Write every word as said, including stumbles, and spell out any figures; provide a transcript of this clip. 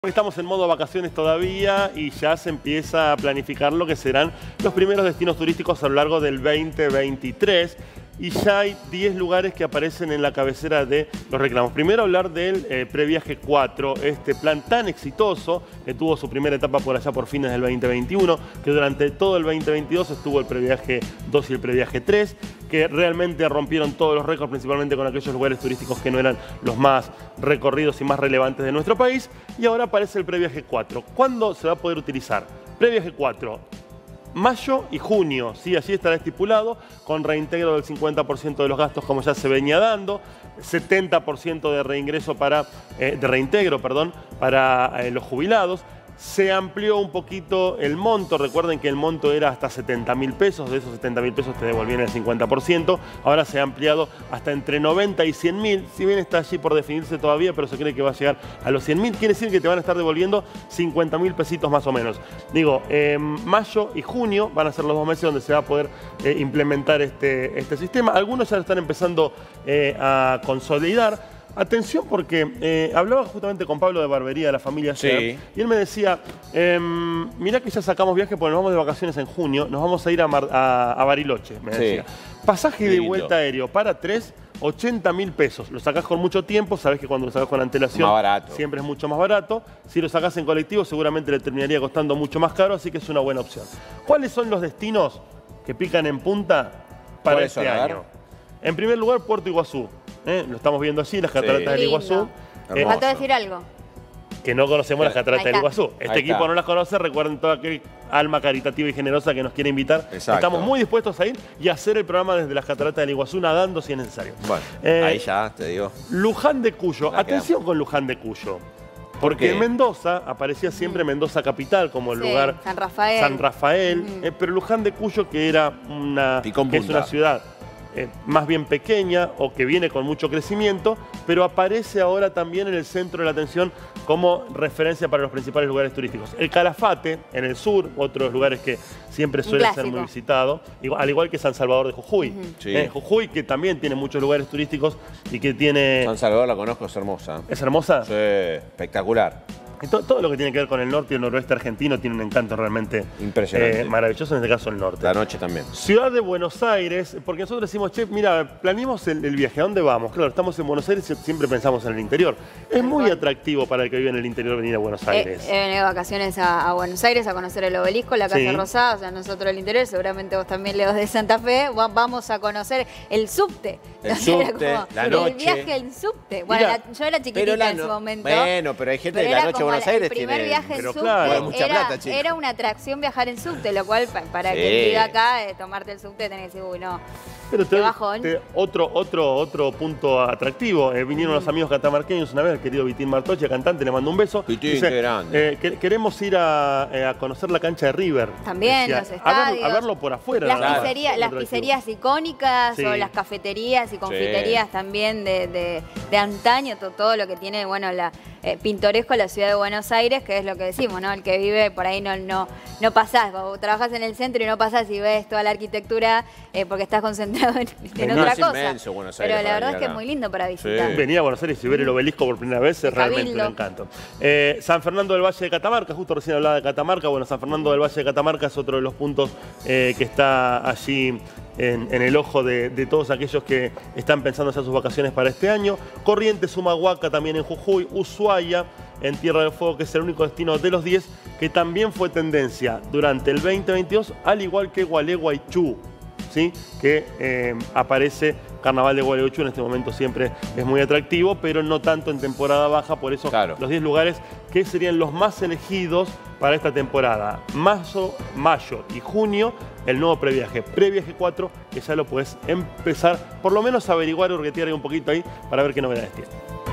Estamos en modo vacaciones todavía y ya se empieza a planificar lo que serán los primeros destinos turísticos a lo largo del veinte veintitrés. Y ya hay diez lugares que aparecen en la cabecera de los reclamos. Primero hablar del eh, Previaje cuatro, este plan tan exitoso que tuvo su primera etapa por allá por fines del veinte veintiuno, que durante todo el veinte veintidós estuvo el Previaje dos y el Previaje tres, que realmente rompieron todos los récords, principalmente con aquellos lugares turísticos que no eran los más recorridos y más relevantes de nuestro país. Y ahora aparece el Previaje cuatro. ¿Cuándo se va a poder utilizar? Previaje cuatro. Mayo y junio, sí, así estará estipulado, con reintegro del cincuenta por ciento de los gastos como ya se venía dando, setenta por ciento de reingreso para, eh, de reintegro, perdón, para eh, los jubilados. Se amplió un poquito el monto, recuerden que el monto era hasta setenta mil pesos, de esos setenta mil pesos te devolvían el cincuenta por ciento, ahora se ha ampliado hasta entre noventa y cien mil, si bien está allí por definirse todavía, pero se cree que va a llegar a los cien mil, quiere decir que te van a estar devolviendo cincuenta mil pesitos más o menos. Digo, eh, mayo y junio van a ser los dos meses donde se va a poder eh, implementar este, este sistema. Algunos ya lo están empezando eh, a consolidar. Atención porque eh, hablaba justamente con Pablo de Barbería de la familia ayer, sí. Y él me decía, eh, mirá que ya sacamos viaje porque nos vamos de vacaciones en junio, nos vamos a ir a, Mar, a, a Bariloche, me decía. Sí. Pasaje de vuelta aéreo para tres, ochenta mil pesos. Lo sacás con mucho tiempo, sabés que cuando lo sacás con antelación siempre es mucho más barato. Si lo sacás en colectivo seguramente le terminaría costando mucho más caro, así que es una buena opción. ¿Cuáles son los destinos que pican en punta para este año? En primer lugar, Puerto Iguazú. ¿Eh? Lo estamos viendo allí, las cataratas sí. del Iguazú. Me faltó decir algo. Que no conocemos las cataratas del Iguazú. Este Ahí equipo está. no las conoce, recuerden toda aquel alma caritativa y generosa que nos quiere invitar. Exacto. Estamos muy dispuestos a ir y a hacer el programa desde las cataratas del Iguazú, nadando si es necesario. Bueno, eh, ahí ya te digo. Luján de Cuyo. La Atención quedamos. con Luján de Cuyo. Porque ¿Por en Mendoza aparecía siempre Mendoza capital como el sí, lugar San Rafael, San Rafael uh-huh. eh, pero Luján de Cuyo, que era una, que es una ciudad Eh, más bien pequeña o que viene con mucho crecimiento, pero aparece ahora también en el centro de la atención como referencia para los principales lugares turísticos. El Calafate, en el sur, otros lugares que siempre suele ser muy visitado, al igual que San Salvador de Jujuy. Uh-huh. sí. eh, Jujuy, que también tiene muchos lugares turísticos y que tiene... San Salvador la conozco, es hermosa. ¿Es hermosa? Sí, espectacular. Todo, todo lo que tiene que ver con el norte y el noroeste argentino tiene un encanto realmente impresionante, eh, maravilloso, en este caso el norte. La noche también. Ciudad de Buenos Aires, porque nosotros decimos, che, mira, planeamos el, el viaje, ¿a dónde vamos? Claro, estamos en Buenos Aires y siempre pensamos en el interior. Es muy atractivo para el que vive en el interior venir a Buenos Aires. He venido de vacaciones a, a Buenos Aires a conocer el obelisco, la Casa sí. Rosada, o sea, nosotros el interior, seguramente vos también, Leo, de Santa Fe, vamos a conocer el subte. El subte, como, la noche. El viaje en subte. Bueno, Mira, la, yo era chiquitita la, en su momento. Bueno, pero hay gente de la noche de Buenos Aires tiene... viaje pero en subte claro, mucha era, plata, era una atracción viajar en subte, lo cual para sí. quien vive acá, eh, tomarte el subte tenés que decir, uy, no, pero te, qué bajón. Te, otro, otro, otro punto atractivo, eh, vinieron mm. los amigos catamarqueños una vez, el querido Vitín Martoche, cantante, le mando un beso. Vitín, Dice, qué grande. Eh, que, queremos ir a, eh, a conocer la cancha de River. También, decía, los estadios. A, ver, a verlo por afuera. Las, claro. pizzería, las pizzerías icónicas sí. o las cafeterías y confiterías sí. también de, de, de antaño, todo, todo lo que tiene, bueno, la... Eh, pintoresco la ciudad de Buenos Aires, que es lo que decimos, ¿no? El que vive por ahí no, no, no pasás, vos trabajás en el centro y no pasás y ves toda la arquitectura eh, porque estás concentrado en, en no, otra es cosa. Inmenso, Buenos Aires, pero la verdad es que es muy lindo para visitar. Sí. Venir a Buenos Aires y ver el obelisco por primera vez es realmente un encanto. Eh, San Fernando del Valle de Catamarca, justo recién hablaba de Catamarca, bueno, San Fernando del Valle de Catamarca es otro de los puntos eh, que está allí En, en el ojo de, de todos aquellos que están pensando hacer sus vacaciones para este año. Corrientes, Humahuaca también en Jujuy, Ushuaia en Tierra del Fuego, que es el único destino de los diez que también fue tendencia durante el veinte veintidós, al igual que Gualeguaychú, ¿sí? que eh, aparece Carnaval de Gualeguaychú en este momento siempre es muy atractivo, pero no tanto en temporada baja, por eso claro. los diez lugares que serían los más elegidos para esta temporada. Mayo, mayo y junio, el nuevo previaje, Previaje cuatro, que ya lo puedes empezar, por lo menos a averiguar o retear un poquito ahí para ver qué novedades tiene.